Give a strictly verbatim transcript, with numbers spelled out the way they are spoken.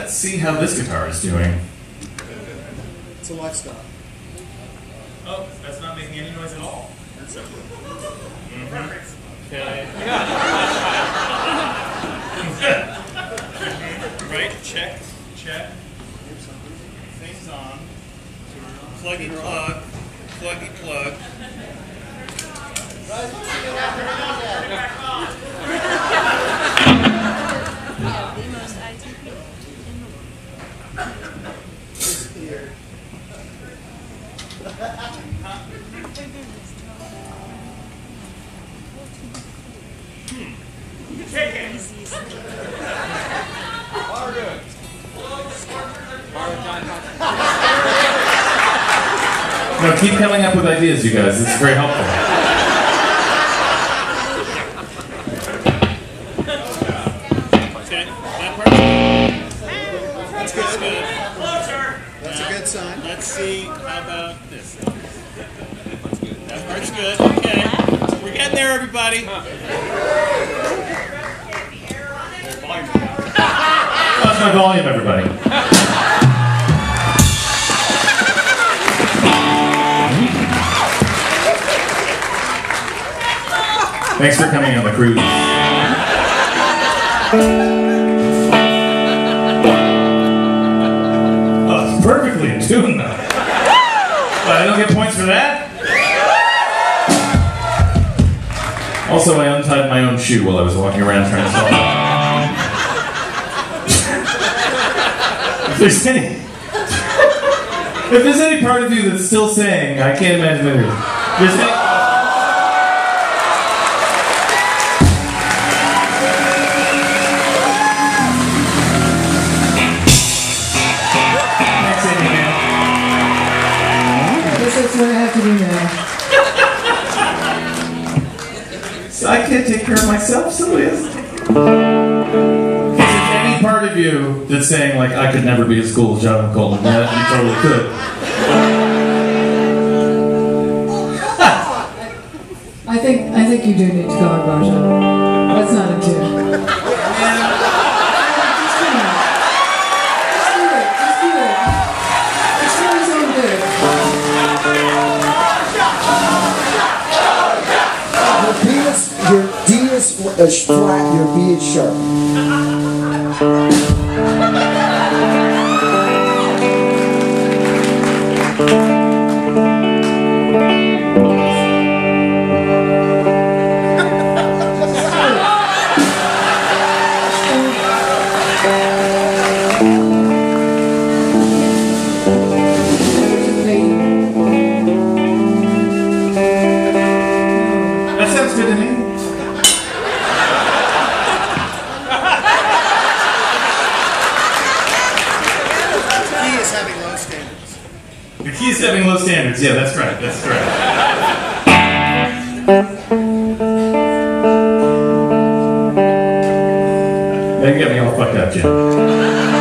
let's see how this guitar is doing. It's a lifestyle. Oh, that's not making any noise at all. That's it. Perfect. Okay. Right, check, check. Things on. Pluggy plug. Pluggy plug. Yeah, the most I T P in the world. Take it. No, keep coming up with ideas, you guys. This is very helpful. Okay, that part. That's good. That's good. That's a good sign. Let's see. How about this? That part's good. Okay, we're getting there, everybody. How's my volume, everybody? Thanks for coming on the cruise. Oh, it's perfectly in tune, though. But I don't get points for that? Also, I untied my own shoe while I was walking around trying to solve it. If there's any... If there's any part of you that's still saying, I can't imagine it is. There's any... That's what I have to do now. So I can't take care of myself, somebody else take care of me. If there's any part of you that's saying, like, I could never be as cool as Jon and Coulton, yeah, you totally could. I think I think you do need to go on Boggia. That's not a tune. Just do it. Just do it. Just do it. It's doing its own good. Your B is, your D is fl- uh, flat, your B is sharp. That sounds good to me. The key is having low standards. The key is having low standards. Yeah, that's right. That's correct. They get me all fucked up, Jim.